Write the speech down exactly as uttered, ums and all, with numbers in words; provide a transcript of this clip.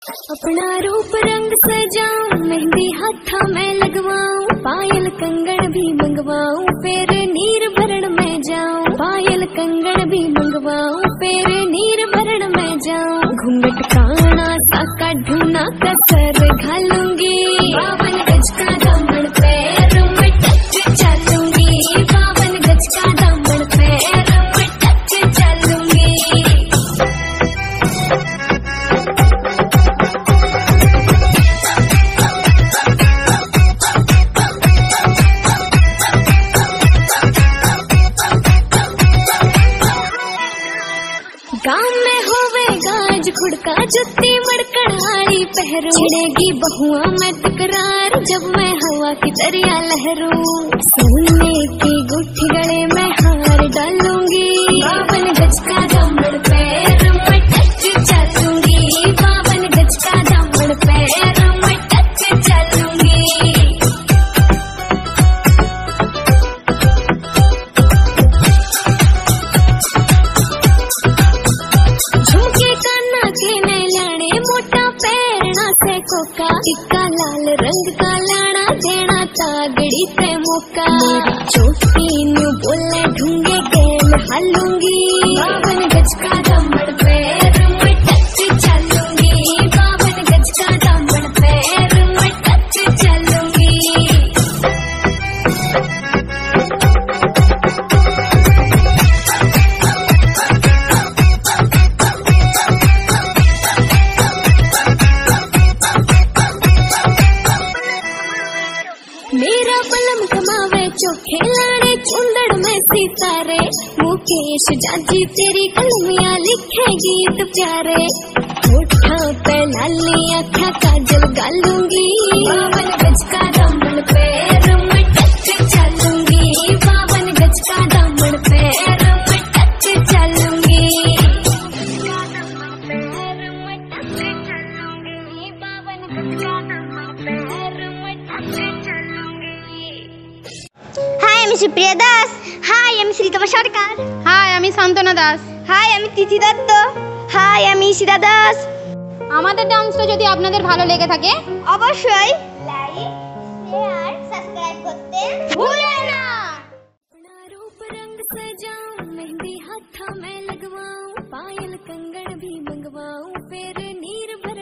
अपना रूप रंग सजाऊं, मेहंदी हाथा में लगवाऊं, पायल कंगन भी मंगवाऊं, फिर नीर भरण में जाऊं। पायल कंगन भी मंगवाऊं, फिर नीर भरण में जाऊं। घूंघट काना साका ढूना कसर घालूंगी, बावन गज का दामन पैर में टच चलूंगी, बावन गज का दामन पैर में टच चलूंगी। गाँव में होवे गाज खुड़का जुत्ती मड़कड़ाड़ी पहरू, छिड़ेगी बहुआ में तकरार जब मैं हवा की दरिया लहरूं। सोने की गुठी गले में हार डालूंगी, बावन गज का दामन पैर में टच चलूंगी, बावन गज का दामन पैर में टच चलूंगी। कोका टिक्का लाल रंग का लाना देना तागड़ी ते मौका। मेरी चोटी न्यू बोले ढूंगे गेल हलूंगी, बावन गज का दामन पैर में टच चलूंगी, बावन गज का दामन पैर में टच चलूंगी। मेरा पलम कमावे चोखे लाड़े चुंदड़ में सितारे, मुकेश जाजी तेरी कलमियां लिखे गीत प्यारे। होठा पे लाली आँखा काजल गालूंगी, बावन गज का दामन पैर में टच चलूंगी, बावन गज का दामन पैर में टच चलूंगी। হাই আমি সুপ্রিয়া দাস। হাই আমি শ্রীতমা সরকার। হাই আমি শান্তনা দাস। হাই আমি তিথি দত্ত। হাই আমি ঈশিতা দাস। আমাদের ডান্সটা যদি আপনাদের ভালো লেগে থাকে অবশ্যই লাইক শেয়ার সাবস্ক্রাইব করতে ভুলবেন না। अपना रूप रंग सजाऊं, मेहंदी हाथा में लगवाऊं, पायल कंगन भी मंगवाऊं, फिर नीर भर